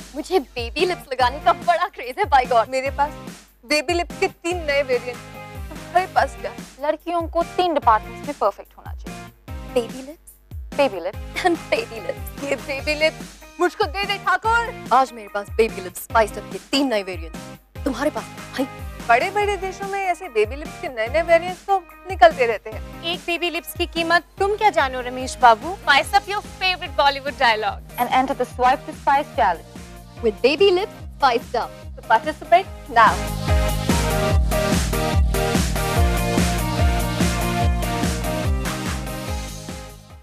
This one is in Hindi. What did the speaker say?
मुझे बेबी लिप्स लगाने का बड़ा क्रेज है बाय गॉड। मेरे पास बेबी लिप्स के 3 नए वेरिएंट हैं। तुम्हारे पास क्या? लड़कियों को 3 डिपार्टमेंट्स में परफेक्ट होना चाहिए। Baby lips, baby lips and baby lips. ये बेबी लिप्स मुझको दे दे ठाकुर। आज मेरे पास बेबी लिप्स स्पाइस्ड अप के 3 नए वेरिएंट्स। तुम्हारे पास भाई? बड़े बड़े देशों में ऐसे बेबी लिप्स के नए नए वेरिएंट्स तो निकलते रहते हैं। एक बेबी लिप्स की कीमत तुम क्या जानो Ramesh Babu? Spice up your favourite Bollywood dialogue and enter the Swipe to Spice challenge. With baby lips spiced up. तो पार्टिसिपेट नाउ।